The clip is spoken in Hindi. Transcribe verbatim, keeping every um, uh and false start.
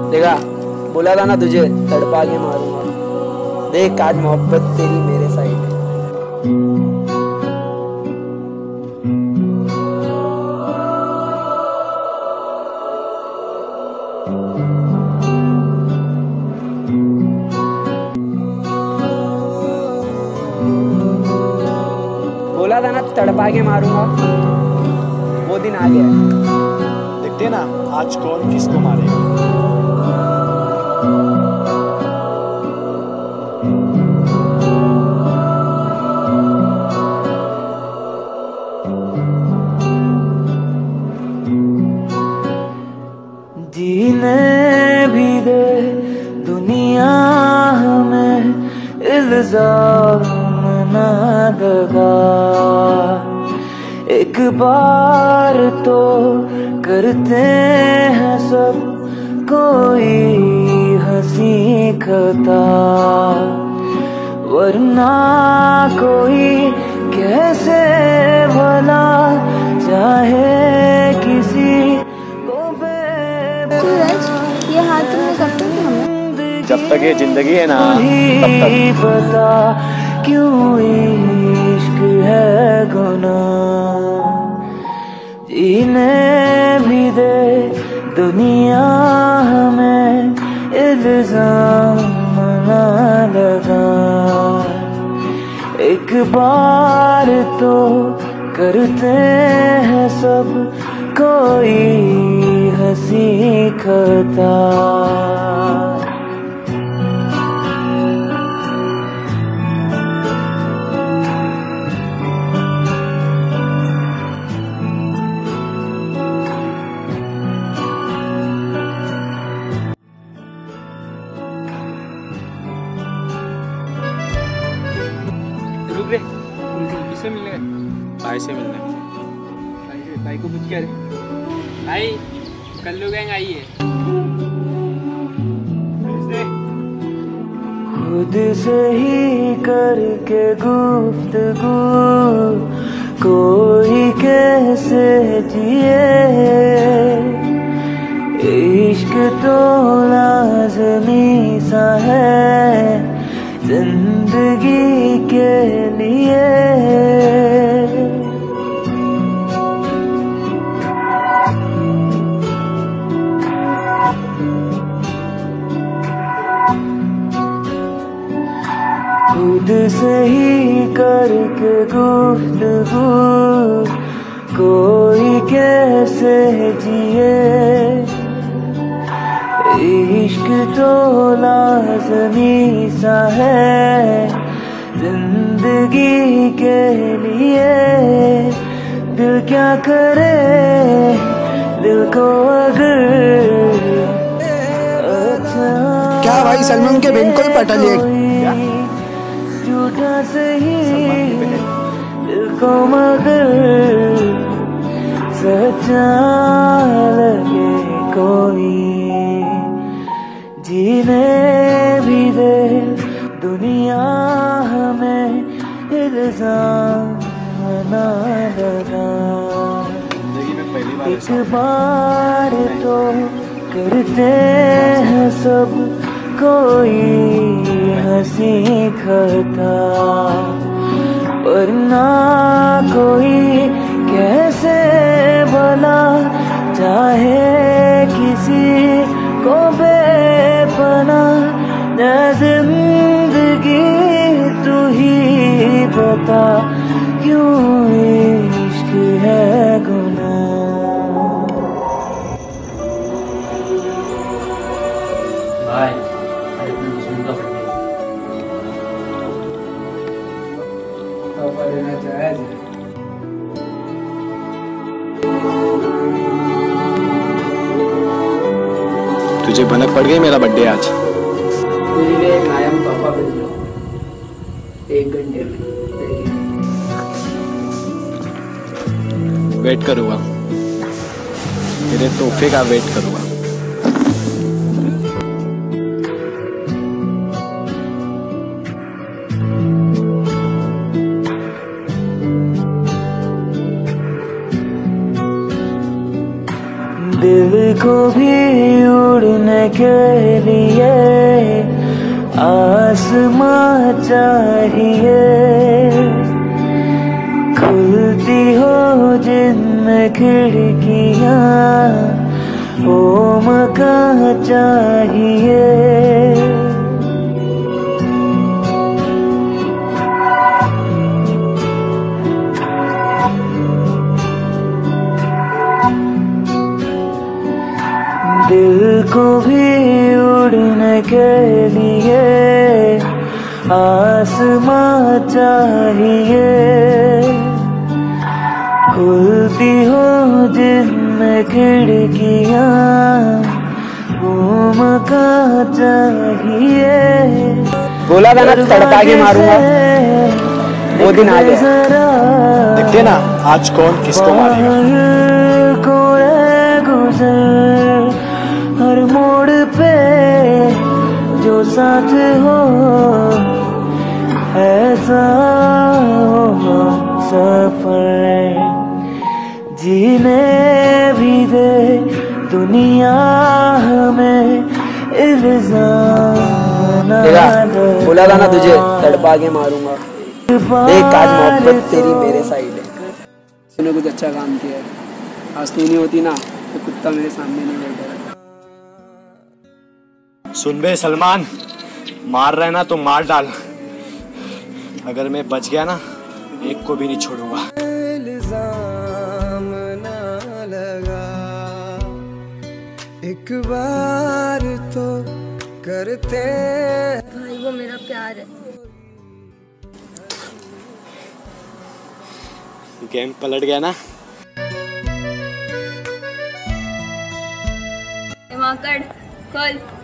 देखा, बोला था ना तुझे तड़पा के मारूंगा। देख आज मोहब्बत तेरी मेरे साइड है। बोला था ना तड़पा के मारूंगा, वो दिन आ गया। देखते हैं ना आज कौन किसको मारेगा। जीने भी दे दुनिया हमें, इल्जाम ना लगा। एक बार तो करते हैं सब कोई हंसी खता, वरना कोई कैसे भला चाहे किसी को। सूरज, ये हाथ तुमने कब तक हमें? जब तक ये जिंदगी है ना तब तक। पता क्यों इश्क है गुनाह, जीने भी दे दुनिया हमें, इल्जाम ना लगा। एक बार तो करते हैं सब कोई हंसी खता। रुक रे, किससे मिलने गए? भाई से मिलने। भाई से? भाई को पूछ क्या रे? भाई कल्लू गैंग आई है। खुद से ही करके गुफ्तगू कोई कैसे जिए, इश्क तो लाज़मी सा है जिंदगी के लिए। खुद से ही करके गुफ्तगू कोई कैसे जिए, इश्क तो लाज़मी सा है जिंदगी के लिए। दिल क्या करे, दिल को अगर अच्छा क्या भाई सलमान के बहन को ही पटा लिया? झूठा सही दिल को मगर सच्चा लगे कोई, जीने भी दे दुनिया हमें, इल्जाम ना लगा। एक बार तो करते हैं सब कोई हंसी खता, वरना कोई कैसे भला चाहे किसी को बेपनाह। न जिंदगी तू ही बता क्यों इश्क है गुनाह। भाई आज अपने दुश्मन का बर्थडे तोहफा देना चाहे थे। तुझे भनक पड़ गई मेरा बर्थडे आज? तेरे लिए एक नायाब तोहफा भेज रहा हूँ, एक घंटे में। वेट करूँगा, तेरे तोहफे का वेट करूँगा। दिल दिल को भी उड़ने के लिए आसमां चाहिए, खुलती हो जिनमें खिड़कियां वो मकान चाहिए। दिल को भी उड़ने के लिए आसमां चाहिए, खुलती हो जिनमें खिड़कियां वो मकान चाहिए। बोला था ना तड़पा के मारूंगा, वो दिन आ गया। देखते ना आज कौन किसको मारेगा। हर मोड़ पे जो साथ हो ऐसा हो सफर, जीने भी दे दुनिया हमें इल्जाम न दे। बोला था ना तुझे तड़पा के मारूंगा, देख आज मोहब्बत तेरी मेरे साइड है। तूने कुछ अच्छा काम किया है, आज तू नहीं होती ना तो कुत्ता मेरे सामने नहीं बैठा। सुन बे सलमान, मार रहा है ना तो मार डाल, अगर मैं बच गया ना एक को भी नहीं छोड़ूंगा। इल्जाम ना लगा, एक बार तो करते। भाई वो मेरा प्यार है। गेम पलट गया ना। वहाँ कर खोल।